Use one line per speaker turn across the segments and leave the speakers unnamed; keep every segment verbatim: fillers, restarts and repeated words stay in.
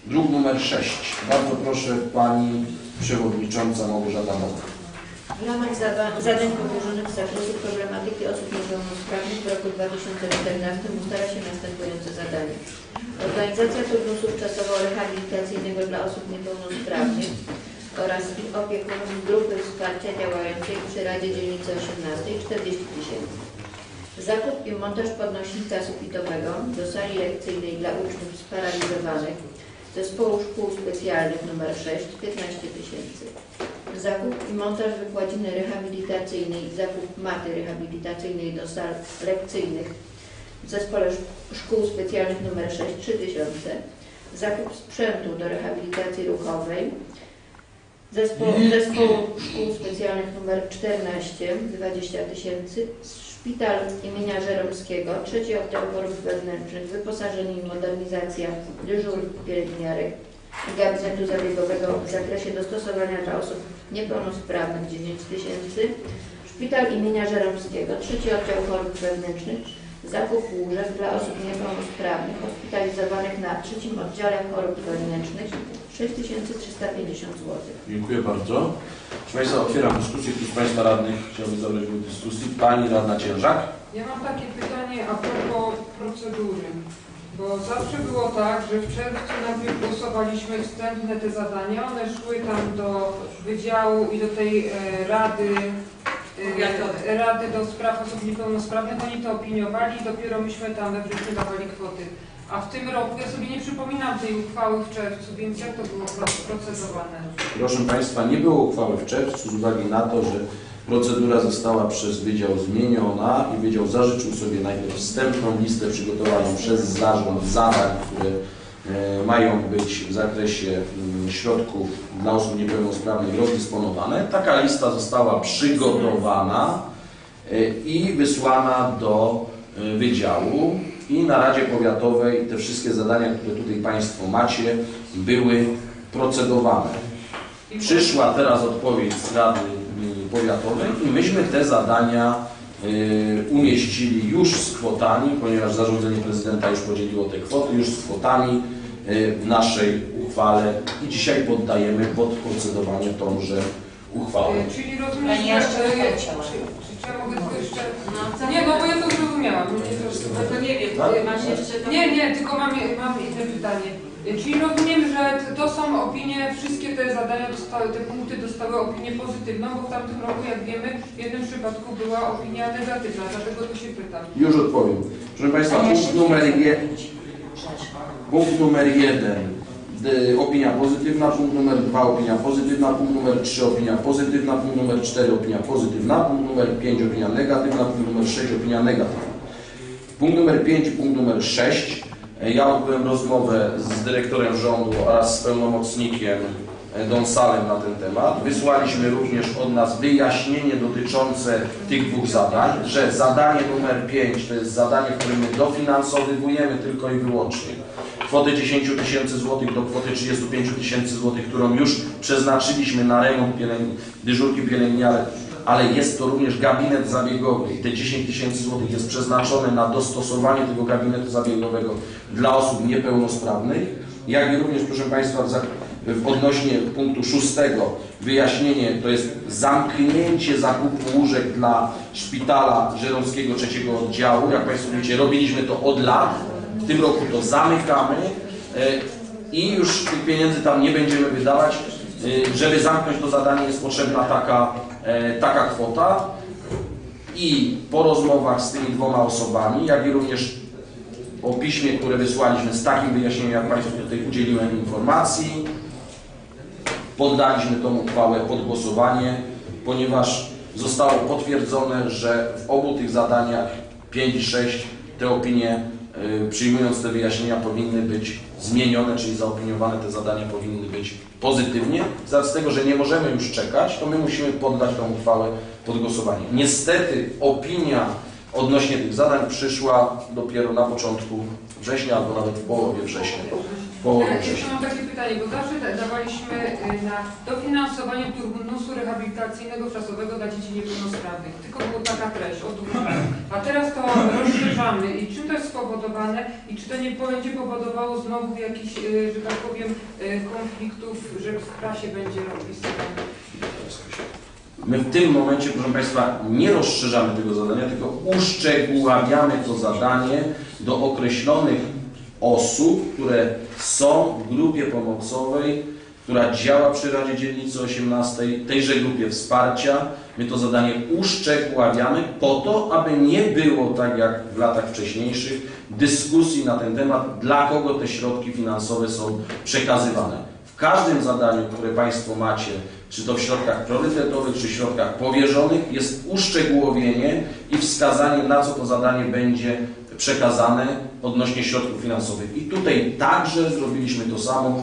Druk numer sześć. Bardzo proszę Pani Przewodnicząca Małgorzata Mowa.
W ramach zadań powierzonych z zakresu problematyki osób niepełnosprawnych w roku dwa tysiące czternastym ustala się następujące zadanie. Organizacja turnusów czasowo-rehabilitacyjnego dla osób niepełnosprawnych oraz ich opiekunów grupy wsparcia działającej przy Radzie Dzielnicy osiemnastej czterdzieści tysięcy. Zakup i montaż podnośnika sufitowego do sali lekcyjnej dla uczniów sparaliżowanych Zespołu Szkół Specjalnych nr sześć piętnaście tysięcy. Zakup i montaż wykładziny rehabilitacyjnej i zakup maty rehabilitacyjnej do sal lekcyjnych w Zespole Szkół Specjalnych nr sześć trzy tysiące. Zakup sprzętu do rehabilitacji ruchowej Zespół, Zespołu Szkół Specjalnych nr czternaście dwadzieścia tysięcy. Szpital imienia Żeromskiego, trzeci oddział chorób wewnętrznych, wyposażenie i modernizacja dyżurów pielęgniarek i gabinetu zabiegowego w zakresie dostosowania dla osób niepełnosprawnych dziewięć tysięcy. Szpital imienia Żeromskiego, trzeci oddział chorób wewnętrznych, zakup łóżek dla osób niepełnosprawnych hospitalizowanych na trzecim oddziale chorób wewnętrznych sześć tysięcy trzysta pięćdziesiąt złotych.
Dziękuję bardzo. Proszę Państwa, otwieram dyskusję. Ktoś z Państwa radnych chciałby zabrać w dyskusji? Pani radna Ciężak.
Ja mam takie pytanie a propos procedury, bo zawsze było tak, że w czerwcu najpierw głosowaliśmy wstępne te zadania, one szły tam do wydziału i do tej e, rady, e, rady do spraw osób niepełnosprawnych, oni to opiniowali i dopiero myśmy tam we wrześniu dawali kwoty. A w tym roku, ja sobie nie przypominam tej uchwały w czerwcu, więc jak to było procedowane?
Proszę Państwa, nie było uchwały w czerwcu z uwagi na to, że procedura została przez Wydział zmieniona i Wydział zażyczył sobie najpierw wstępną listę przygotowaną przez zarząd zadań, które e, mają być w zakresie m, środków dla osób niepełnosprawnych rozdysponowane. Taka lista została przygotowana e, i wysłana do e, Wydziału. I na Radzie Powiatowej te wszystkie zadania, które tutaj Państwo macie, były procedowane. Przyszła teraz odpowiedź z Rady Powiatowej i myśmy te zadania y, umieścili już z kwotami, ponieważ zarządzenie prezydenta już podzieliło te kwoty, już z kwotami y, w naszej uchwale i dzisiaj poddajemy pod procedowanie tąże uchwałę.
Czyli rozumiem, że... Czy ja mogę tylko jeszcze... No, nie, no bo ja to zrozumiałam.
No to nie wiem,
tak?
Ty masz jeszcze... To...
Nie, nie, tylko mam, mam inne pytanie. Czyli rozumiem, że to są opinie, wszystkie te zadania dostały, te punkty dostały opinię pozytywną, bo w tamtym roku, jak wiemy, w jednym przypadku była opinia negatywna, dlatego tu się pytam.
Już odpowiem. Proszę Państwa, punkt numer, je... punkt numer jeden. Opinia pozytywna, punkt numer dwa opinia pozytywna, punkt numer trzy opinia pozytywna, punkt numer cztery opinia pozytywna, punkt numer pięć opinia negatywna, punkt numer sześć opinia negatywna. Punkt numer pięć i punkt numer sześć. Ja odbyłem rozmowę z dyrektorem rządu oraz z pełnomocnikiem Donsalem na ten temat. Wysłaliśmy również od nas wyjaśnienie dotyczące tych dwóch zadań, że zadanie numer pięć to jest zadanie, w którym my dofinansowujemy tylko i wyłącznie kwotę dziesięć tysięcy złotych do kwoty trzydziestu pięciu tysięcy złotych, którą już przeznaczyliśmy na remont pielęgn dyżurki pielęgniarek, ale jest to również gabinet zabiegowy i te dziesięć tysięcy złotych jest przeznaczone na dostosowanie tego gabinetu zabiegowego dla osób niepełnosprawnych, jak i również, proszę Państwa, w odnośnie punktu szóstego wyjaśnienie, to jest zamknięcie zakupu łóżek dla szpitala żeromskiego trzeciego oddziału. Jak Państwo wiecie, robiliśmy to od lat, w tym roku to zamykamy i już tych pieniędzy tam nie będziemy wydawać. Żeby zamknąć to zadanie, jest potrzebna taka, taka kwota i po rozmowach z tymi dwoma osobami, jak i również po piśmie, które wysłaliśmy z takim wyjaśnieniem, jak Państwu tutaj udzieliłem informacji, poddaliśmy tą uchwałę pod głosowanie, ponieważ zostało potwierdzone, że w obu tych zadaniach pięć i sześć te opinie, przyjmując te wyjaśnienia, powinny być zmienione, czyli zaopiniowane te zadania powinny być pozytywnie. Z tego, że nie możemy już czekać, to my musimy poddać tą uchwałę pod głosowanie. Niestety opinia odnośnie tych zadań przyszła dopiero na początku września albo nawet w połowie września. połowie
Ja
września.
jeszcze mam takie pytanie, bo zawsze da- dawaliśmy y, na dofinansowanie turnusu rehabilitacyjnego czasowego dla dzieci niepełnosprawnych. Tylko była taka treść, od dwóch lat. A teraz to rozszerzamy. I czym to jest spowodowane? I czy to nie będzie powodowało znowu jakichś, y, że tak powiem, y, konfliktów, że w prasie będzie opisywane?
My w tym momencie, proszę Państwa, nie rozszerzamy tego zadania, tylko uszczegóławiamy to zadanie do określonych osób, które są w grupie pomocowej, która działa przy Radzie Dzielnicy osiemnastej, tejże grupie wsparcia. My to zadanie uszczegóławiamy po to, aby nie było, tak jak w latach wcześniejszych, dyskusji na ten temat, dla kogo te środki finansowe są przekazywane. W każdym zadaniu, które Państwo macie, czy to w środkach priorytetowych, czy w środkach powierzonych, jest uszczegółowienie i wskazanie, na co to zadanie będzie przekazane odnośnie środków finansowych. I tutaj także zrobiliśmy to samo,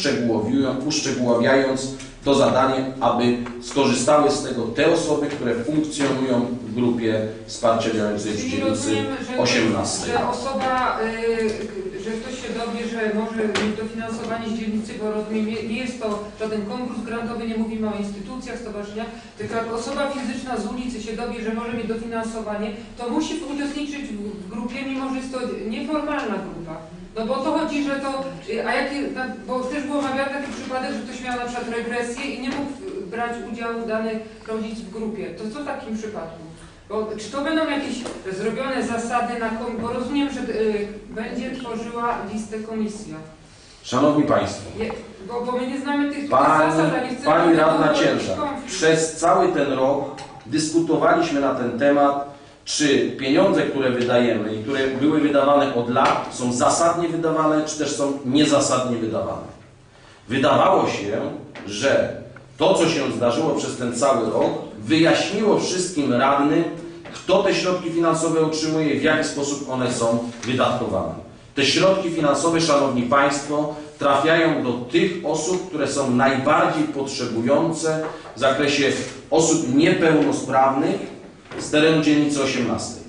uszczegóławiając to zadanie, aby skorzystały z tego te osoby, które funkcjonują w grupie wsparcia działającej przy
Czyli
dzielnicy
rozumiem, że,
osiemnastej.
że osoba, y, że ktoś się dowie, że może mieć dofinansowanie z dzielnicy, bo rozumiem, nie, nie jest to żaden konkurs grantowy, nie mówimy o instytucjach, stowarzyszeniach, tylko jak osoba fizyczna z ulicy się dowie, że może mieć dofinansowanie, to musi uczestniczyć w, w grupie, mimo że jest to nieformalna grupa. No bo o to chodzi, że to, a jakie, bo też było omawiany taki przypadek, że ktoś miał na przykład regresję i nie mógł brać udziału dany rodzic w grupie. To co w takim przypadku? Bo, czy to będą jakieś zrobione zasady na komisji? Bo rozumiem, że y, będzie tworzyła listę komisja.
Szanowni Państwo,
Je, bo, bo my nie znamy tych
Pani,
zasad, a nie chcemy...
Pani
żeby
Radna
było jakiś
Ciężar,
konflikt.
przez cały ten rok dyskutowaliśmy na ten temat, czy pieniądze, które wydajemy i które były wydawane od lat, są zasadnie wydawane, czy też są niezasadnie wydawane. Wydawało się, że to, co się zdarzyło przez ten cały rok, wyjaśniło wszystkim radnym, kto te środki finansowe otrzymuje i w jaki sposób one są wydatkowane. Te środki finansowe, Szanowni Państwo, trafiają do tych osób, które są najbardziej potrzebujące w zakresie osób niepełnosprawnych z terenu dzielnicy osiemnastej.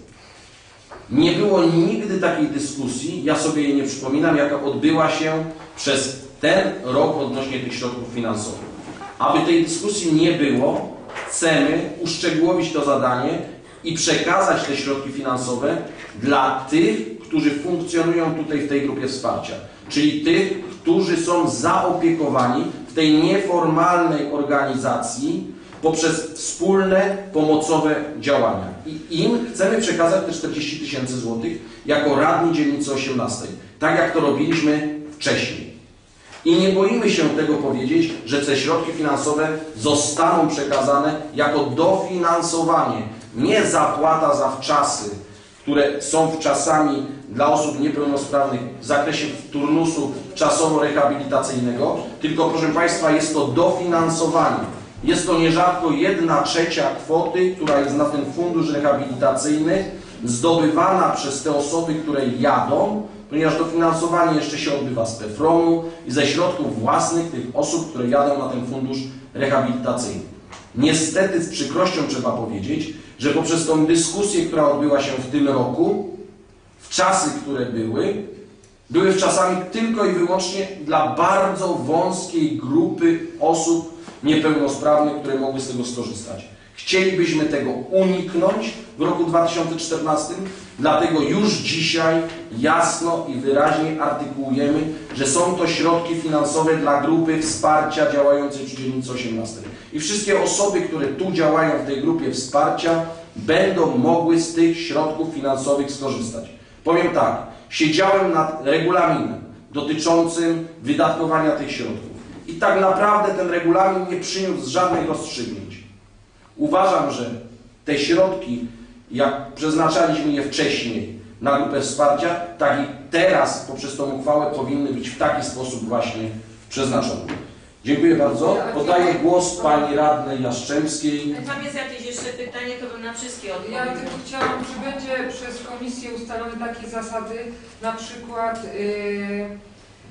Nie było nigdy takiej dyskusji, ja sobie jej nie przypominam, jaka odbyła się przez ten rok odnośnie tych środków finansowych. Aby tej dyskusji nie było, chcemy uszczegółowić to zadanie i przekazać te środki finansowe dla tych, którzy funkcjonują tutaj w tej grupie wsparcia, czyli tych, którzy są zaopiekowani w tej nieformalnej organizacji poprzez wspólne, pomocowe działania. I im chcemy przekazać te czterdzieści tysięcy złotych jako radni dzielnicy osiemnastej, tak jak to robiliśmy wcześniej. I nie boimy się tego powiedzieć, że te środki finansowe zostaną przekazane jako dofinansowanie, nie zapłata za wczasy, które są wczasami dla osób niepełnosprawnych w zakresie turnusu czasowo-rehabilitacyjnego, tylko proszę Państwa, jest to dofinansowanie. Jest to nierzadko jedna trzecia kwoty, która jest na ten fundusz rehabilitacyjny zdobywana przez te osoby, które jadą, ponieważ dofinansowanie jeszcze się odbywa z PFRON-u i ze środków własnych tych osób, które jadą na ten fundusz rehabilitacyjny. Niestety z przykrością trzeba powiedzieć, że poprzez tą dyskusję, która odbyła się w tym roku, w czasy, które były, były czasami tylko i wyłącznie dla bardzo wąskiej grupy osób niepełnosprawnych, które mogły z tego skorzystać. Chcielibyśmy tego uniknąć w roku dwa tysiące czternastym, dlatego już dzisiaj jasno i wyraźnie artykułujemy, że są to środki finansowe dla grupy wsparcia działającej przy dzielnicy osiemnastej. I wszystkie osoby, które tu działają w tej grupie wsparcia, będą mogły z tych środków finansowych skorzystać. Powiem tak, siedziałem nad regulaminem dotyczącym wydatkowania tych środków. I tak naprawdę ten regulamin nie przyniósł żadnych rozstrzygnięć. Uważam, że te środki, jak przeznaczaliśmy je wcześniej na grupę wsparcia, tak i teraz poprzez tą uchwałę powinny być w taki sposób właśnie przeznaczone. Dziękuję bardzo. Oddaję głos Pani Radnej Jastrzębskiej.
Tam jest jakieś jeszcze pytanie, to bym na wszystkie odpowiedział.
Ja tylko chciałam, czy będzie przez komisję ustalone takie zasady, na przykład yy,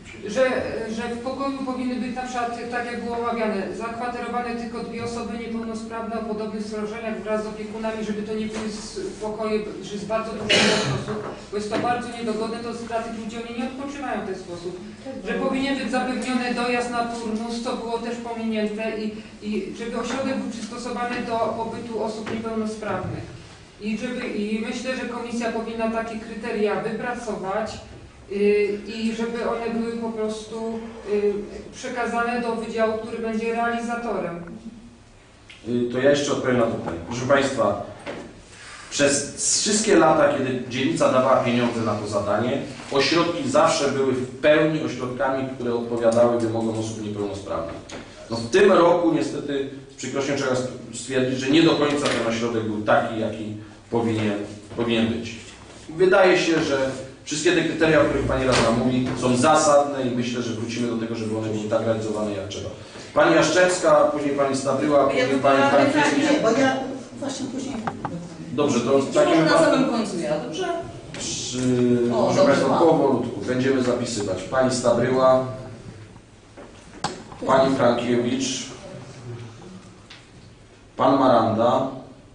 że, że w pokoju powinny być na przykład, tak jak było omawiane, zakwaterowane tylko dwie osoby niepełnosprawne o podobnych schorzeniach wraz z opiekunami, żeby to nie były pokoje, że z bardzo dużą osób, bo jest to bardzo niedogodne, to dla tych ludzi oni nie odpoczywają w ten sposób. Że powinien być zapewniony dojazd na turnus, co było też pominięte i, i żeby ośrodek był przystosowany do pobytu osób niepełnosprawnych. I, żeby, I myślę, że komisja powinna takie kryteria wypracować, i żeby one były po prostu przekazane do wydziału, który będzie realizatorem.
To ja jeszcze odpowiem na to pytanie. Proszę Państwa, przez wszystkie lata, kiedy dzielnica dawała pieniądze na to zadanie, ośrodki zawsze były w pełni ośrodkami, które odpowiadały wymogom osób niepełnosprawnych. No w tym roku niestety z przykrością trzeba stwierdzić, że nie do końca ten ośrodek był taki, jaki powinien, powinien być. Wydaje się, że wszystkie te kryteria, o których Pani Radna mówi, są zasadne i myślę, że wrócimy do tego, żeby one były tak realizowane jak trzeba. Pani Jaszczewska, później Pani Stawryła, później Pani Frankiewicz.
Nie, bo ja właśnie później...
Dobrze, to w
Może
takim
na
wypadku...
samym końcu ja, dobrze?
Przy...
O,
Proszę
dobrze,
Państwa,
mam.
powolutku będziemy zapisywać. Pani Stawryła, Pani Frankiewicz, Pan Maranda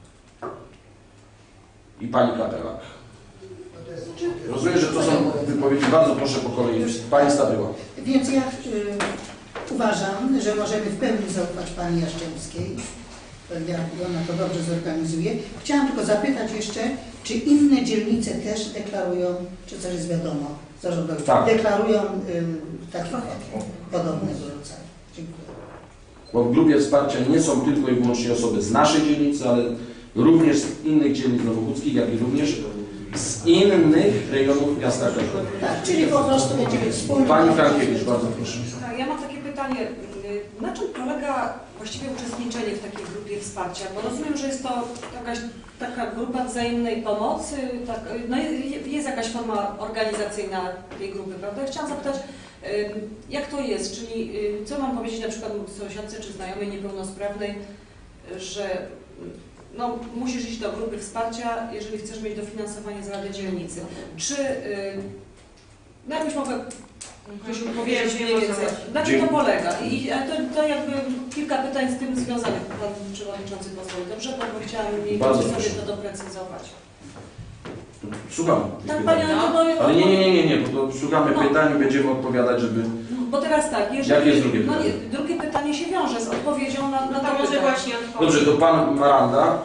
i Pani Kapelak. Rozumiem, że to są wypowiedzi. Bardzo proszę po kolei. Pani Stawryła.
Więc ja y, uważam, że możemy w pełni zaufać Pani Jaszczemskiej. Ja, ona to dobrze zorganizuje. Chciałam tylko zapytać jeszcze, czy inne dzielnice też deklarują, czy coś jest wiadomo, zarządowe,
Tak.
deklarują y, takie podobnego rodzaju. Dziękuję.
Bo w grupie wsparcia nie są tylko i wyłącznie osoby z naszej dzielnicy, ale również z innych dzielnic nowochódzkich, jak i również z innych rejonów miasta Krakowa.
Tak, czyli po prostu będziemy wspólnie...
Pani Frankiewicz, bardzo proszę.
Tak, ja mam takie pytanie, na czym polega właściwie uczestniczenie w takiej grupie wsparcia? Bo rozumiem, że jest to jakaś taka grupa wzajemnej pomocy, tak, no jest jakaś forma organizacyjna tej grupy, prawda? Ja chciałam zapytać, jak to jest, czyli co mam powiedzieć na przykład sąsiadce czy znajomej niepełnosprawnej, że no, musisz iść do grupy wsparcia, jeżeli chcesz mieć dofinansowanie z Rady Dzielnicy. Czy, no jakbyś mogła Ktoś powiedzieć mniej więcej, na czym to polega? I to, to jakby kilka pytań z tym związanych, Pan Przewodniczący pozwoli. Dobrze, bo chciałam mniej więcej sobie to doprecyzować.
Słucham.
Tak, Pani, no, no,
ale nie, nie, nie, nie, nie, bo to szukamy
no.
pytań i będziemy odpowiadać, żeby...
Bo teraz tak, jeżeli...
Jakie jest drugie
no,
pytanie?
nie, drugie pytanie się wiąże z odpowiedzią na, na
No
to
to może właśnie odpowiedź.
Dobrze, to Pan Maranda.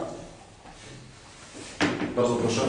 Bardzo proszę.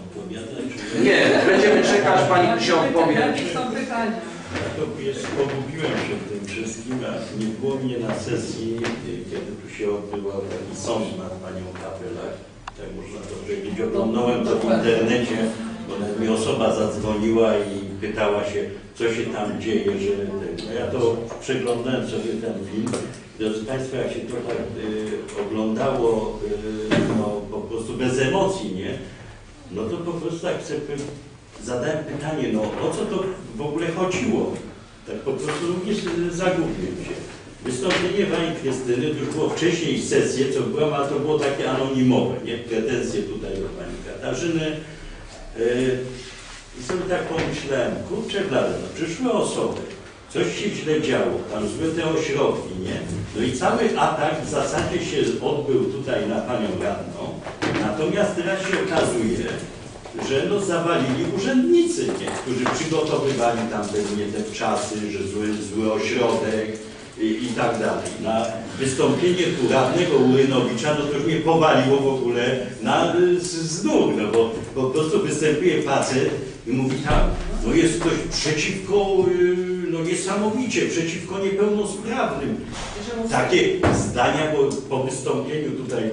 Nie, będziemy czekać, Pani się odpowie.
Jakie są pytania?
Ja to jest, pogubiłem się w tym wszystkim, a nie było mnie na sesji, kiedy tu się odbywał taki sąd nad Panią Kapelak. Tak można to powiedzieć. Oglądałem to w internecie, bo mi osoba zadzwoniła i pytała się, co się tam dzieje, że no ja to przeglądałem sobie ten film. Drodzy Państwo, jak się to tak y, oglądało y, no, po prostu bez emocji, nie? No to po prostu tak sobie zadałem pytanie, no o co to w ogóle chodziło? Tak po prostu również zagubiłem się. Wystąpienie Pani Krystyny, to już było wcześniej sesję, co była, ale to było takie anonimowe, nie? Pretensje tutaj do Pani Katarzyny. Yy, I sobie tak pomyślałem, kurczę blade, no przyszły osoby, coś się źle działo, tam złe te ośrodki, nie? No i cały atak w zasadzie się odbył tutaj na Panią Radną, natomiast teraz się okazuje, że no zawalili urzędnicy, nie? Którzy przygotowywali tam pewnie te wczasy, że zły, zły ośrodek i, i tak dalej. Na wystąpienie tu radnego Urynowicza, no to już mnie powaliło w ogóle na, z, z nóg, no bo po prostu występuje facet i mówi tak, no jest ktoś przeciwko, no niesamowicie, przeciwko niepełnosprawnym. Takie zdania, bo po wystąpieniu tutaj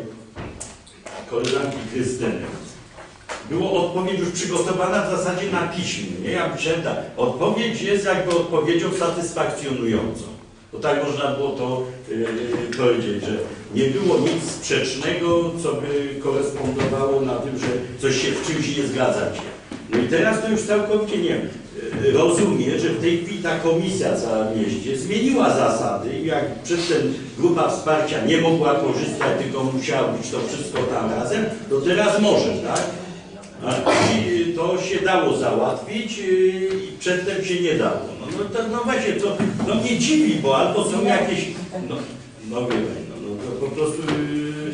koleżanki Krystyny, było odpowiedź już przygotowana w zasadzie na piśmie, nie? Ja myślałem tak, odpowiedź jest jakby odpowiedzią satysfakcjonującą. To tak można było to yy, powiedzieć, że nie było nic sprzecznego, co by korespondowało na tym, że coś się w czymś nie zgadzacie. No i teraz to już całkowicie nie wiem. Rozumiem, że w tej chwili ta komisja cała w mieście zmieniła zasady i jak przedtem grupa wsparcia nie mogła korzystać, tylko musiała być to wszystko tam razem, to teraz może, tak? I to się dało załatwić i przedtem się nie dało. No no, to, no właśnie, to, to mnie dziwi, bo albo są jakieś, no, no wie pani, no, no to po prostu, yy,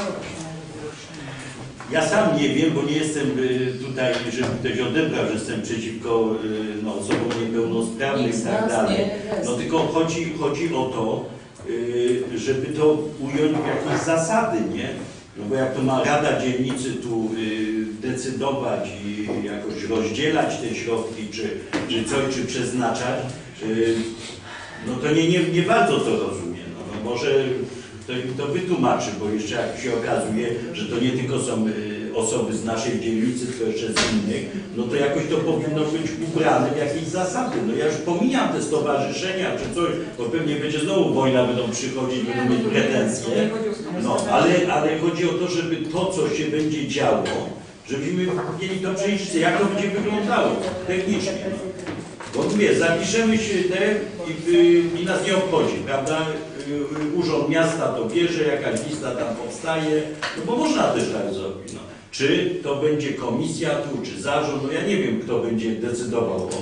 ja sam nie wiem, bo nie jestem yy, tutaj, żeby ktoś odebrał, że jestem przeciwko yy, no, osobom niepełnosprawnym i tak dalej, no tylko chodzi, chodzi o to, yy, żeby to ująć w jakieś zasady, nie? No bo jak to ma Rada Dzielnicy tu y, decydować i jakoś rozdzielać te środki, czy, czy coś, czy przeznaczać, y, no to nie, nie, nie bardzo to rozumiem. No, no może ktoś mi to wytłumaczy, bo jeszcze jak się okazuje, że to nie tylko są y, osoby z naszej dzielnicy, tylko jeszcze z innych, no to jakoś to powinno być ubrane w jakieś zasady. No ja już pomijam te stowarzyszenia czy coś, bo pewnie będzie znowu wojna, będą przychodzić, będą mieć pretensje. No, ale, ale chodzi o to, żeby to, co się będzie działo, żebyśmy mieli to przejście, jak to będzie wyglądało technicznie. Bo mówię, zapiszemy się te i, y, i nas nie obchodzi, prawda? Y, Urząd Miasta to bierze, jakaś lista tam powstaje, no bo można też tak zrobić. No. Czy to będzie komisja tu, czy zarząd, no ja nie wiem, kto będzie decydował o tym.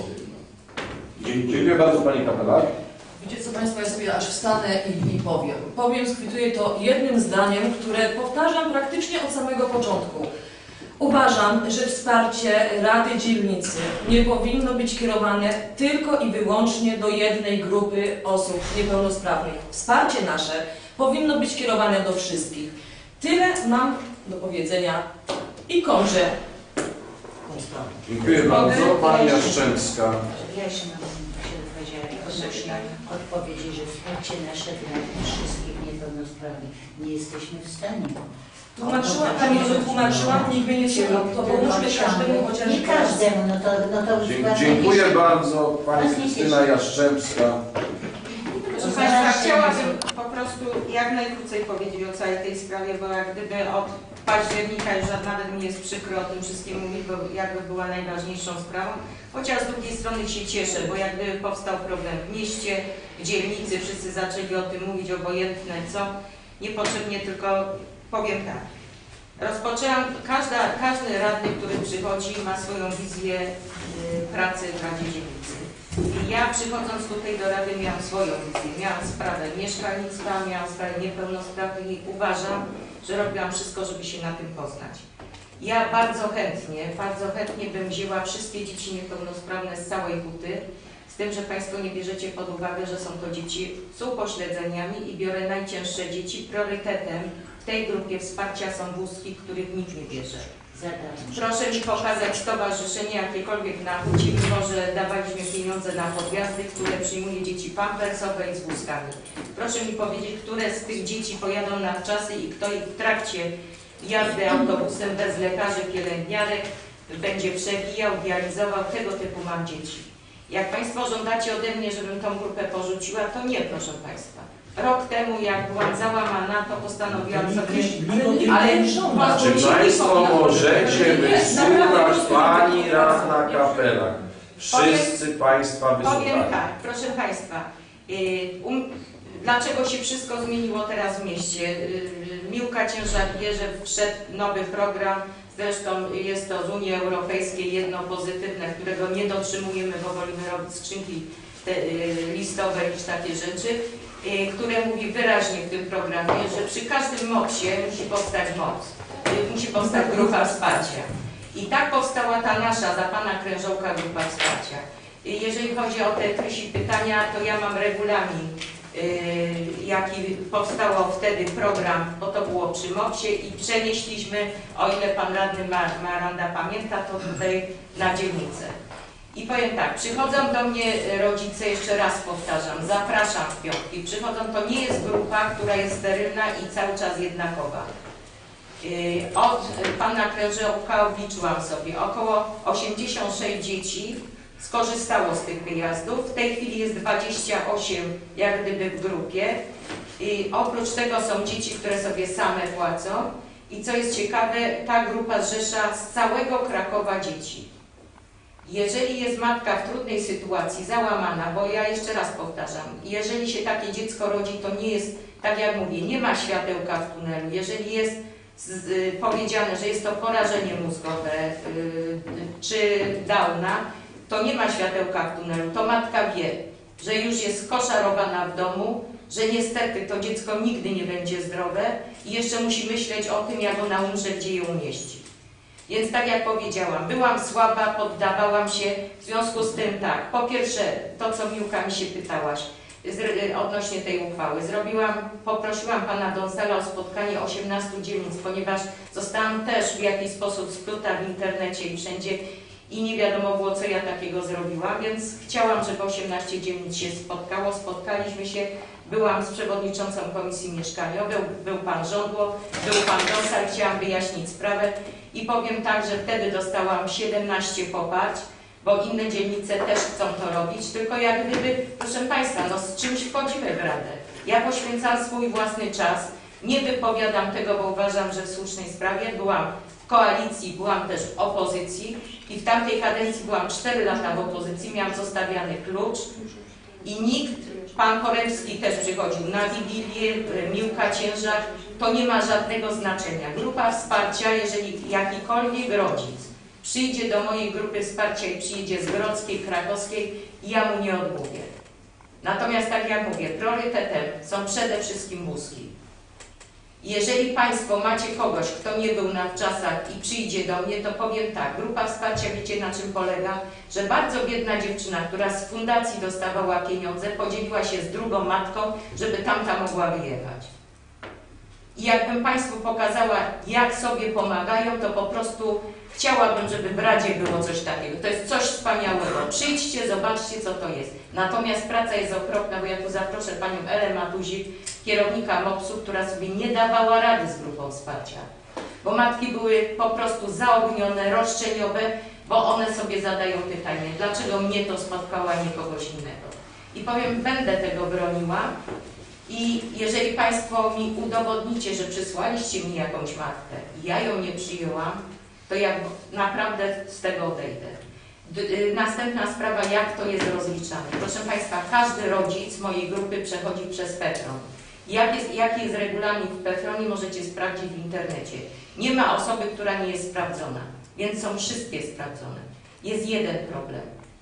No. Dziękuję.
Dziękuję bardzo Pani Kapelarz.
Wiecie co Państwo, ja sobie aż wstanę i, i powiem. Powiem, skwituję to jednym zdaniem, które powtarzam praktycznie od samego początku. Uważam, że wsparcie Rady Dzielnicy nie powinno być kierowane tylko i wyłącznie do jednej grupy osób niepełnosprawnych. Wsparcie nasze powinno być kierowane do wszystkich. Tyle mam do powiedzenia i kończę tą sprawę.
Dziękuję bardzo. Pani Jaszczębska.
Ja jeszcze mam się odnieść odpowiedzi, że wsparcie nasze dla wszystkich niepełnosprawnych nie jesteśmy w stanie.
Tłumaczyłam, Pani wytłumaczyłam, nikt mnie nie słuchał, to pomóżmy każdemu chociaż
Nie każdemu, no to, no to
Dzie dziękuję bardzo Pani Krystyna Jaszczębska.
Proszę Państwa, chciałabym po prostu jak najkrócej powiedzieć o całej tej sprawie, bo jak gdyby od października już nawet mi jest przykro o tym wszystkim mówić, bo jakby była najważniejszą sprawą. Chociaż z drugiej strony się cieszę, bo jak gdyby powstał problem w mieście, w dzielnicy, wszyscy zaczęli o tym mówić, obojętne co. Niepotrzebnie tylko powiem tak. Rozpoczęłam, każda, każdy radny, który przychodzi, ma swoją wizję y, pracy w Radzie Dzielnicy. I ja przychodząc tutaj do Rady miałam swoją wizję. Miałam sprawę mieszkalnictwa, miałam sprawę niepełnosprawnych i uważam, że robiłam wszystko, żeby się na tym poznać. Ja bardzo chętnie, bardzo chętnie bym wzięła wszystkie dzieci niepełnosprawne z całej huty, z tym, że Państwo nie bierzecie pod uwagę, że są to dzieci z upośledzeniami i biorę najcięższe dzieci. Priorytetem w tej grupie wsparcia są wózki, których nikt nie bierze. Proszę mi pokazać stowarzyszenie jakiekolwiek na hucie, mimo że dawaliśmy pieniądze na podjazdy, które przyjmuje dzieci pampersowe i z wózkami. Proszę mi powiedzieć, które z tych dzieci pojadą na czasy i kto ich w trakcie jazdy autobusem bez lekarzy, pielęgniarek będzie przewijał, dializował. Tego typu mam dzieci. Jak Państwo żądacie ode mnie, żebym tą grupę porzuciła, to nie, proszę Państwa. Rok temu, jak byłam załamana, to postanowiłam sobie...
Ale
Czy Państwo możecie wysłuchać Pani Radna Kapelak? Wszyscy Państwa
Powiem
wysłuchają.
tak, proszę Państwa, yy, um, dlaczego się wszystko zmieniło teraz w mieście? Yy, Miłka Ciężar wie, że wszedł nowy program, zresztą jest to z Unii Europejskiej jedno pozytywne, którego nie dotrzymujemy, bo wolimy robić skrzynki te, yy, listowe niż takie rzeczy, yy, które mówi wyraźnie w tym programie, że przy każdym mopsie musi powstać moc, yy, musi powstać grupa wsparcia. I tak powstała ta nasza, za Pana Krężołka, grupa wsparcia. Jeżeli chodzi o te Krysi pytania, to ja mam regulamin, yy, jaki powstało wtedy program, bo to było przy mopsie i przenieśliśmy, o ile Pan Radny Maranda pamięta, to tutaj na dzielnicę. I powiem tak, przychodzą do mnie rodzice, jeszcze raz powtarzam, zapraszam w piątki, przychodzą, to nie jest grupa, która jest sterylna i cały czas jednakowa. Od Pana Krężołka obliczyłam sobie, około osiemdziesiąt sześć dzieci skorzystało z tych wyjazdów. W tej chwili jest dwadzieścia osiem jak gdyby w grupie. I oprócz tego są dzieci, które sobie same płacą. I co jest ciekawe, ta grupa zrzesza z całego Krakowa dzieci. Jeżeli jest matka w trudnej sytuacji, załamana, bo ja jeszcze raz powtarzam, jeżeli się takie dziecko rodzi, to nie jest, tak jak mówię, nie ma światełka w tunelu. Jeżeli jest z, powiedziane, że jest to porażenie mózgowe yy, czy Downa, to nie ma światełka w tunelu, to matka wie, że już jest skoszarowana w domu, że niestety to dziecko nigdy nie będzie zdrowe i jeszcze musi myśleć o tym, jak ona umrze, gdzie je umieści. Więc tak jak powiedziałam, byłam słaba, poddawałam się, w związku z tym tak, po pierwsze to, co Miłka mi się pytałaś z, odnośnie tej uchwały, zrobiłam, poprosiłam pana Donsala o spotkanie osiemnastu dzielnic, ponieważ zostałam też w jakiś sposób spluta w internecie i wszędzie i nie wiadomo było, co ja takiego zrobiłam, więc chciałam, żeby osiemnaście dzielnic się spotkało, spotkaliśmy się. Byłam z przewodniczącą Komisji Mieszkaniowej, był pan Żądło, był pan Donsal, chciałam wyjaśnić sprawę i powiem tak, że wtedy dostałam siedemnaście poparć, bo inne dzielnice też chcą to robić, tylko jak gdyby, proszę państwa, no z czymś wchodzimy w radę. Ja poświęcam swój własny czas, nie wypowiadam tego, bo uważam, że w słusznej sprawie byłam w koalicji, byłam też w opozycji i w tamtej kadencji byłam cztery lata w opozycji, miałam zostawiany klucz i nikt, pan Poremski też przychodził na Wigilię, Miłka Ciężar, to nie ma żadnego znaczenia. Grupa wsparcia, jeżeli jakikolwiek rodzic przyjdzie do mojej grupy wsparcia i przyjdzie z Grodzkiej, Krakowskiej, ja mu nie odmówię. Natomiast tak jak mówię, priorytetem są przede wszystkim wózki. Jeżeli państwo macie kogoś, kto nie był na wczasach i przyjdzie do mnie, to powiem tak, grupa wsparcia, wiecie na czym polega? Że bardzo biedna dziewczyna, która z fundacji dostawała pieniądze, podzieliła się z drugą matką, żeby tamta mogła wyjechać. I jakbym państwu pokazała, jak sobie pomagają, to po prostu chciałabym, żeby w Radzie było coś takiego. To jest coś wspaniałego. Przyjdźcie, zobaczcie, co to jest. Natomiast praca jest okropna, bo ja tu zaproszę panią Elę Matuzik, kierownika mopsu, która sobie nie dawała rady z grupą wsparcia. Bo matki były po prostu zaognione, roszczeniowe, bo one sobie zadają pytanie, dlaczego mnie to spotkało, a nie kogoś innego. I powiem, będę tego broniła. I jeżeli państwo mi udowodnicie, że przysłaliście mi jakąś matkę i ja ją nie przyjęłam, to ja naprawdę z tego odejdę. Następna sprawa, jak to jest rozliczane. Proszę państwa, każdy rodzic mojej grupy przechodzi przez PEFRON. Jak jest, jaki jest regulamin w PEFRONie, możecie sprawdzić w internecie. Nie ma osoby, która nie jest sprawdzona, więc są wszystkie sprawdzone. Jest jeden problem.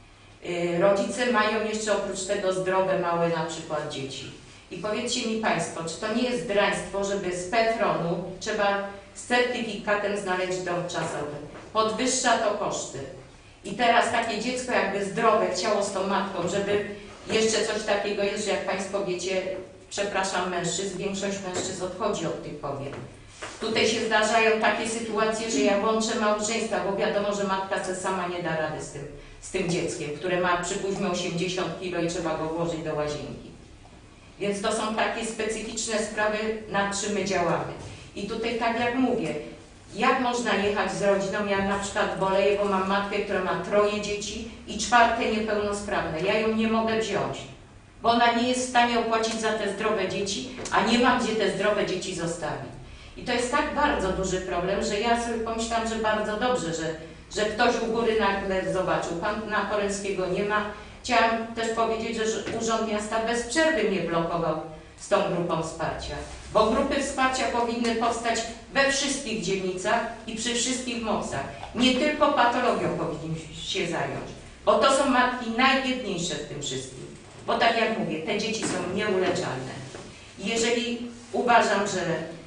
Rodzice mają jeszcze oprócz tego zdrowe, małe na przykład dzieci. I powiedzcie mi państwo, czy to nie jest draństwo, żeby z PEFRON-u trzeba z certyfikatem znaleźć dom czasowy. Podwyższa to koszty. I teraz takie dziecko jakby zdrowe chciało z tą matką, żeby jeszcze coś takiego jest, że jak państwo wiecie, przepraszam mężczyzn, większość mężczyzn odchodzi od tych kobiet. Tutaj się zdarzają takie sytuacje, że ja łączę małżeństwa, bo wiadomo, że matka se sama nie da rady z tym, z tym dzieckiem, które ma przypuśćmy osiemdziesiąt kilo i trzeba go włożyć do łazienki. Więc to są takie specyficzne sprawy, nad czym my działamy. I tutaj tak jak mówię, jak można jechać z rodziną, ja na przykład boleję, bo mam matkę, która ma troje dzieci i czwarte niepełnosprawne. Ja ją nie mogę wziąć, bo ona nie jest w stanie opłacić za te zdrowe dzieci, a nie ma gdzie te zdrowe dzieci zostawić. I to jest tak bardzo duży problem, że ja sobie pomyślałam, że bardzo dobrze, że, że ktoś u góry nagle zobaczył. Pana Poremskiego nie ma. Chciałam też powiedzieć, że Urząd Miasta bez przerwy mnie blokował z tą grupą wsparcia. Bo grupy wsparcia powinny powstać we wszystkich dzielnicach i przy wszystkich mopsach. Nie tylko patologią powinniśmy się zająć, bo to są matki najbiedniejsze w tym wszystkim. Bo tak jak mówię, te dzieci są nieuleczalne. I jeżeli uważam, że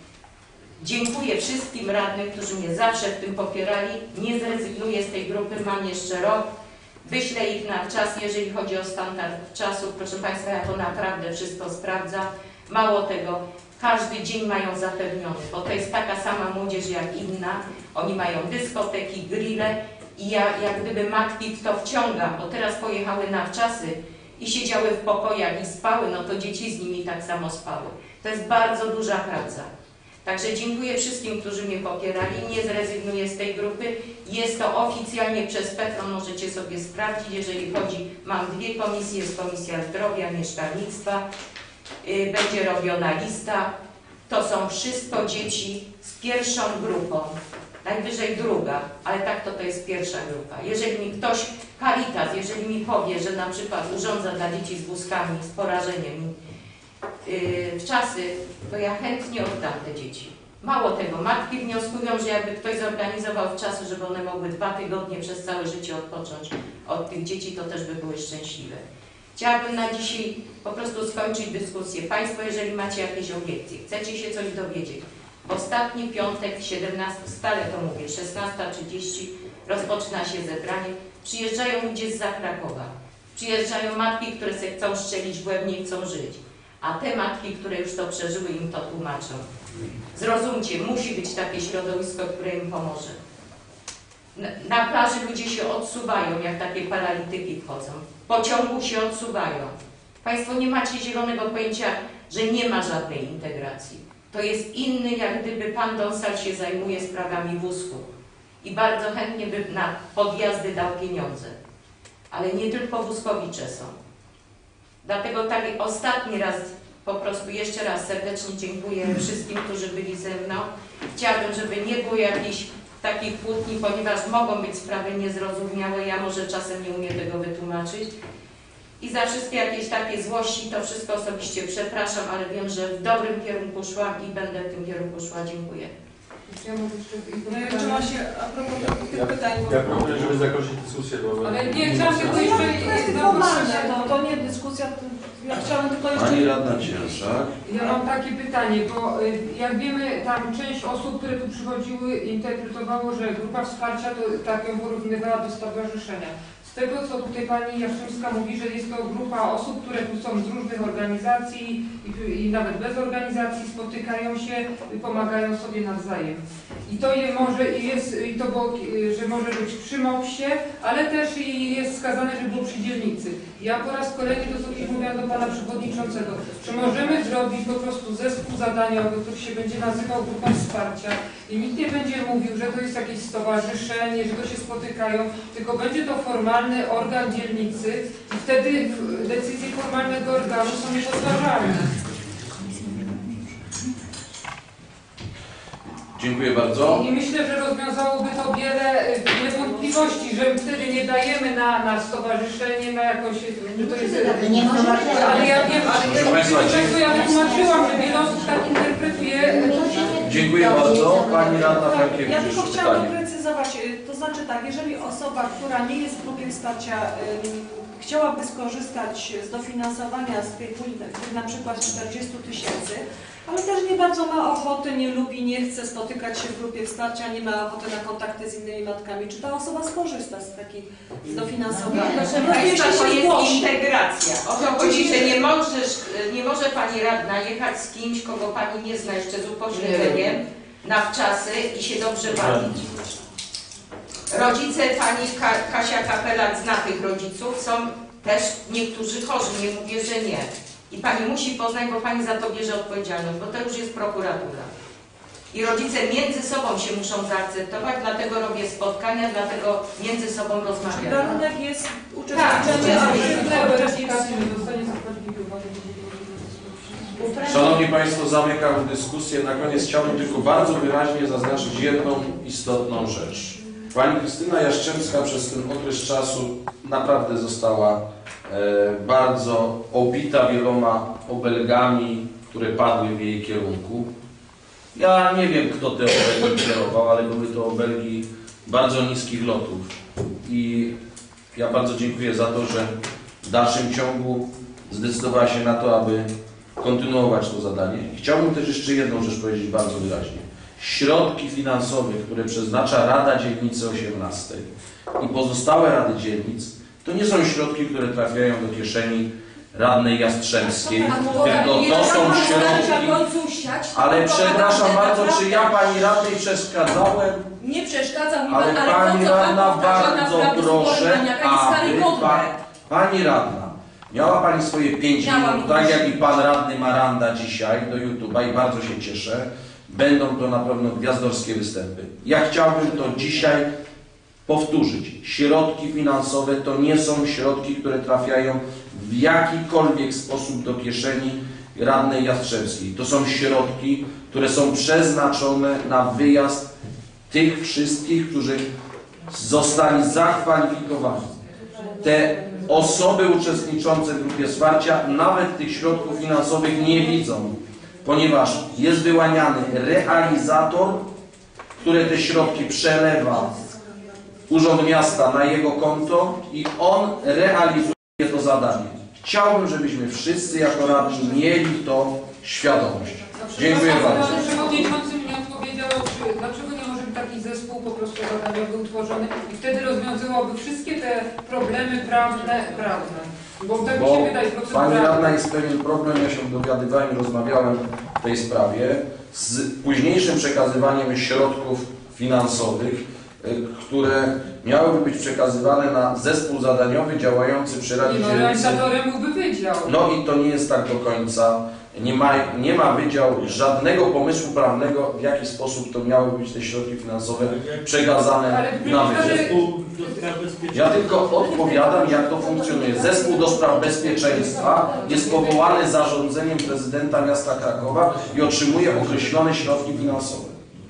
dziękuję wszystkim radnym, którzy mnie zawsze w tym popierali, nie zrezygnuję z tej grupy, mam jeszcze rok, wyślę ich na czas, jeżeli chodzi o standard czasu. Proszę państwa, ja to naprawdę wszystko sprawdzam. Mało tego, każdy dzień mają zapewniony, bo to jest taka sama młodzież jak inna. Oni mają dyskoteki, grille i ja jak gdyby matki w to wciągam, bo teraz pojechały na wczasy i siedziały w pokojach i spały, no to dzieci z nimi tak samo spały. To jest bardzo duża praca. Także dziękuję wszystkim, którzy mnie popierali. Nie zrezygnuję z tej grupy. Jest to oficjalnie przez PEFRON, możecie sobie sprawdzić. Jeżeli chodzi, mam dwie komisje, jest Komisja Zdrowia, Mieszkalnictwa. Yy, będzie robiona lista. To są wszystko dzieci z pierwszą grupą. Najwyżej druga, ale tak to to jest pierwsza grupa. Jeżeli mi ktoś, Caritas, jeżeli mi powie, że na przykład urządza dla dzieci z wózkami, z porażeniem, w czasy, to ja chętnie oddam te dzieci. Mało tego, matki wnioskują, że jakby ktoś zorganizował czasy, żeby one mogły dwa tygodnie przez całe życie odpocząć od tych dzieci, to też by były szczęśliwe. Chciałabym na dzisiaj po prostu skończyć dyskusję. Państwo, jeżeli macie jakieś obiekcje, chcecie się coś dowiedzieć, w ostatni piątek, siedemnastego, stale to mówię, szesnasta trzydzieści rozpoczyna się zebranie. Przyjeżdżają ludzie zza Krakowa. Przyjeżdżają matki, które sobie chcą strzelić w łeb, nie chcą żyć. A te matki, które już to przeżyły, im to tłumaczą. Zrozumcie, musi być takie środowisko, które im pomoże. Na, na plaży ludzie się odsuwają, jak takie paralityki wchodzą. W pociągu się odsuwają. Państwo nie macie zielonego pojęcia, że nie ma żadnej integracji. To jest inny, jak gdyby pan Donsal się zajmuje sprawami wózku. I bardzo chętnie by na podjazdy dał pieniądze. Ale nie tylko wózkowicze są. Dlatego tak ostatni raz, po prostu jeszcze raz serdecznie dziękuję wszystkim, którzy byli ze mną. Chciałabym, żeby nie było jakichś takich kłótni, ponieważ mogą być sprawy niezrozumiałe, ja może czasem nie umiem tego wytłumaczyć. I za wszystkie jakieś takie złości, to wszystko osobiście przepraszam, ale wiem, że w dobrym kierunku szłam i będę w tym kierunku szła. Dziękuję.
Ja może jeszcze
No ja chciałam się, a propos tych
Ja,
pytań, bo...
ja proponuję, żeby zakończyć dyskusję, bo...
Ale nie, chciałam tylko jeszcze...
Kwestie formalne, to, to nie dyskusja, to ja chciałam tylko jeszcze...
Pani radna Ciężak.
Ja mam takie pytanie, bo y, jak wiemy, tam część osób, które tu przychodziły, interpretowało, że grupa wsparcia to tak ją porównywała do stowarzyszenia. Z tego, co tutaj pani Jaszczymska mówi, że jest to grupa osób, które tu są z różnych organizacji i, i nawet bez organizacji, spotykają się i pomagają sobie nawzajem. I to je może, i jest, i to było, że może być przy mopsie, ale też i jest wskazane, że było przy dzielnicy. Ja po raz kolejny to sobie mówiłam do pana przewodniczącego, czy możemy zrobić po prostu zespół zadaniowy, który się będzie nazywał grupą wsparcia i nikt nie będzie mówił, że to jest jakieś stowarzyszenie, że to się spotykają, tylko będzie to formalny organ dzielnicy i wtedy decyzje formalnego organu są niepodważalne.
Dziękuję bardzo.
I myślę, że rozwiązałoby to wiele niewątpliwości, że wtedy nie dajemy na, na stowarzyszenie, na jakąś... Że to jest,
Nie może
ale ja wiem,
Proszę państwa,
że ja wytłumaczyłam, że wiele osób tak interpretuje.
Dziękuję bardzo. Pani radna
Ja
Frankiewicz,
tylko
jeszcze
chciałam
pytanie.
doprecyzować, y, to znaczy tak, jeżeli osoba, która nie jest w grupie wsparcia, y, chciałaby skorzystać z dofinansowania z tej puli, tych na przykład czterdziestu tysięcy, ale też nie bardzo ma ochoty, nie lubi, nie chce spotykać się w grupie wsparcia, nie ma ochoty na kontakty z innymi matkami, czy ta osoba skorzysta z takich z dofinansowania?
Proszę
Po prostu
Państwa,
jeśli
to
się
jest
zgłosi.
integracja. O to chodzi, że nie możesz, nie może Pani radna jechać z kimś, kogo Pani nie zna jeszcze z upośledzeniem na wczasy i się dobrze bawić. Rodzice Pani Ka Kasia Kapelak zna tych rodziców, są też niektórzy chorzy, nie mówię, że nie. I Pani musi poznać, bo Pani za to bierze odpowiedzialność, bo to już jest prokuratura. I rodzice między sobą się muszą zaakceptować, dlatego robię spotkania, dlatego między sobą rozmawiamy.
Warunek jest
Tak,
uczestniczenie,
Ale
ale
Szanowni Państwo, zamykam dyskusję. Na koniec chciałbym tylko bardzo wyraźnie zaznaczyć jedną istotną rzecz. Pani Krystyna Jaszczemska przez ten okres czasu naprawdę została e, bardzo obita wieloma obelgami, które padły w jej kierunku. Ja nie wiem, kto te obelgi kierował, ale były to obelgi bardzo niskich lotów. I ja bardzo dziękuję za to, że w dalszym ciągu zdecydowała się na to, aby kontynuować to zadanie. Chciałbym też jeszcze jedną rzecz powiedzieć bardzo wyraźnie. Środki finansowe, które przeznacza Rada Dzielnicy osiemnastej i pozostałe Rady Dzielnic, to nie są środki, które trafiają do kieszeni radnej Jastrzębskiej, tylko to są środki... Ale przepraszam bardzo, czy ja Pani radnej przeszkadzałem?
Nie przeszkadza mi
Ale
pan, ale
Pani
to, co pan
radna,
powtarza
bardzo
naprawdę z
proszę,
Borymaniaka, jest
aby
karygodne.
pa, Pani radna, miała Pani swoje pięć
Miałam
minut, tak
już.
jak i Pan radny Maranda dzisiaj do YouTube'a i bardzo się cieszę. Będą to na pewno gwiazdorskie występy. Ja chciałbym to dzisiaj powtórzyć. Środki finansowe to nie są środki, które trafiają w jakikolwiek sposób do kieszeni radnej Jastrzębskiej. To są środki, które są przeznaczone na wyjazd tych wszystkich, którzy zostali zakwalifikowani. Te osoby uczestniczące w grupie wsparcia nawet tych środków finansowych nie widzą. ponieważ jest wyłaniany realizator, który te środki przelewa Urząd Miasta na jego konto i on realizuje to zadanie. Chciałbym, żebyśmy wszyscy jako radni mieli to świadomość. Dziękuję bardzo.
Pan przewodniczący mnie odpowiedział, czy, dlaczego nie może być taki zespół po prostu zadaniowy utworzony i wtedy rozwiązywałoby wszystkie te problemy prawne, prawne. Bo tak mi się wydaje,
Pani radna, jest pewien problem, ja się dowiadywałem i rozmawiałem w tej sprawie z późniejszym przekazywaniem środków finansowych, które miałyby być przekazywane na zespół zadaniowy działający przy Radzie
no,
Dzielnicy.
realizatorem byłby wydział.
No i to nie jest tak do końca. Nie ma, nie ma wydział żadnego pomysłu prawnego, w jaki sposób to miały być te środki finansowe przekazane na wydział. Ja tylko odpowiadam, jak to funkcjonuje. Zespół do spraw bezpieczeństwa jest powołany zarządzeniem prezydenta miasta Krakowa i otrzymuje określone środki finansowe.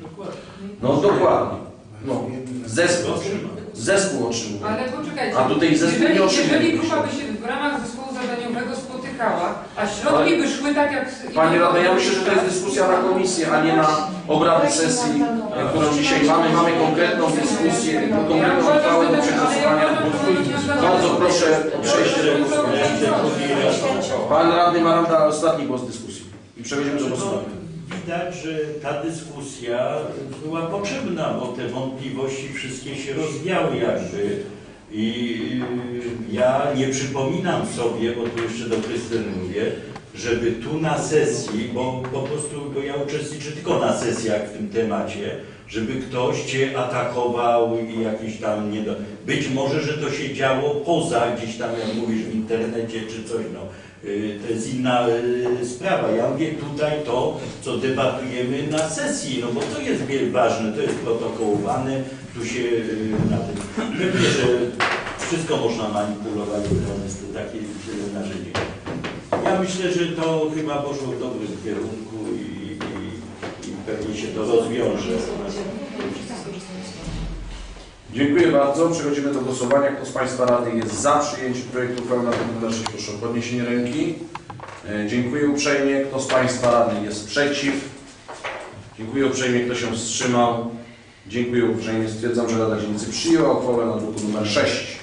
No dokładnie. No, zespół, zespół otrzymuje.
Ale poczekajcie,
A tutaj zespół
jeżeli,
nie otrzymuje.
jeżeli grupa by się w ramach zespołu zadaniowego spotykała, a środki by szły tak jak...
Pani radna, ja myślę, że to jest dyskusja na komisji, a nie na obrady sesji, którą dzisiaj mamy. Mamy konkretną dyskusję, konkretną uchwałę do przegłosowania. Bardzo proszę o przejście do głosowania. Pan radny Maranda, ostatni głos dyskusji. I przechodzimy do głosowania.
Widać, że ta dyskusja była potrzebna, bo te wątpliwości wszystkie się rozwiały jakby. I ja nie przypominam sobie, bo tu jeszcze do Krystyny mówię, żeby tu na sesji, bo po prostu bo ja uczestniczę tylko na sesjach w tym temacie, żeby ktoś Cię atakował i jakiś tam nie do... Być może, że to się działo poza gdzieś tam, jak mówisz, w internecie czy coś, no. To jest inna sprawa. Ja mówię tutaj to, co debatujemy na sesji, no bo to jest ważne, to jest protokołowane, tu się na tym... Pewnie, że wszystko można manipulować, to jest to takie narzędzie. Ja myślę, że to chyba poszło w dobrym kierunku i, i, i pewnie się to rozwiąże.
Dziękuję bardzo. Przechodzimy do głosowania. Kto z Państwa Rady jest za przyjęciem projektu uchwały na numer sześć, proszę o podniesienie ręki. E, dziękuję uprzejmie. Kto z Państwa Rady jest przeciw? Dziękuję uprzejmie. Kto się wstrzymał? Dziękuję uprzejmie. Stwierdzam, że Rada Dzielnicy przyjęła uchwałę na druku numer sześć.